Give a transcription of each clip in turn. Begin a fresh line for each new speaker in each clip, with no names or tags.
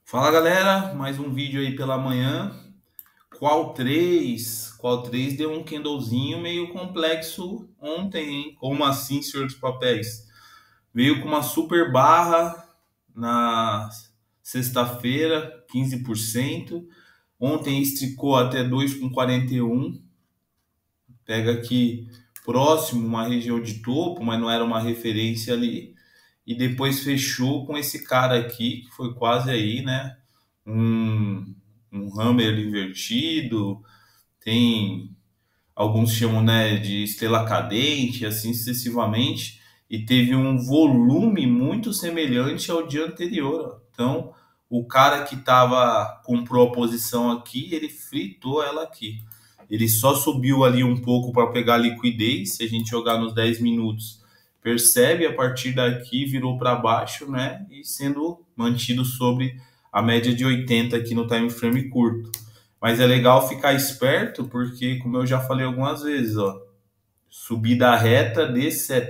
Fala galera, mais um vídeo aí pela manhã. Qual 3 deu um candlezinho meio complexo ontem, hein? Como assim, senhor dos papéis? Veio com uma super barra na sexta-feira, 15%. Ontem esticou até 2,41. Pega aqui próximo uma região de topo, mas não era uma referência ali. E depois fechou com esse cara aqui, que foi quase aí, né? Um hammer invertido, tem alguns chamam, né, de estrela cadente, assim sucessivamente, e teve um volume muito semelhante ao dia anterior. Então, o cara que comprou a posição aqui, ele fritou ela aqui. Ele só subiu ali um pouco para pegar liquidez. Se a gente jogar nos 10 minutos, percebe, a partir daqui virou para baixo, né? E sendo mantido sobre a média de 80 aqui no time frame curto. Mas é legal ficar esperto porque, como eu já falei algumas vezes, ó, subida reta de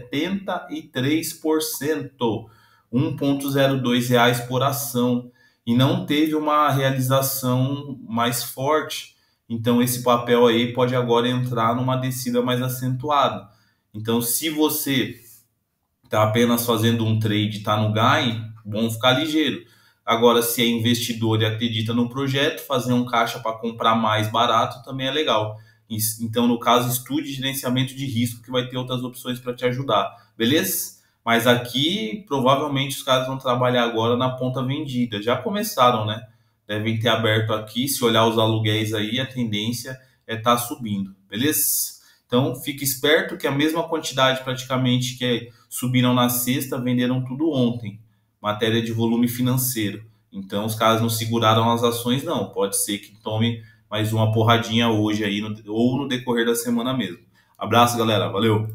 73%, R$ 1,02 por ação, e não teve uma realização mais forte. Então esse papel aí pode agora entrar numa descida mais acentuada. Então, se você está apenas fazendo um trade, está no gain, bom ficar ligeiro. Agora, se é investidor e acredita no projeto, fazer um caixa para comprar mais barato também é legal. Então, no caso, estude gerenciamento de risco, que vai ter outras opções para te ajudar, beleza? Mas aqui, provavelmente, os caras vão trabalhar agora na ponta vendida. Já começaram, né? Devem ter aberto aqui. Se olhar os aluguéis aí, a tendência é estar subindo, beleza? Então, fique esperto que a mesma quantidade praticamente que subiram na sexta, venderam tudo ontem. Matéria de volume financeiro. Então, os caras não seguraram as ações, não. Pode ser que tome mais uma porradinha hoje aí, ou no decorrer da semana mesmo. Abraço, galera. Valeu!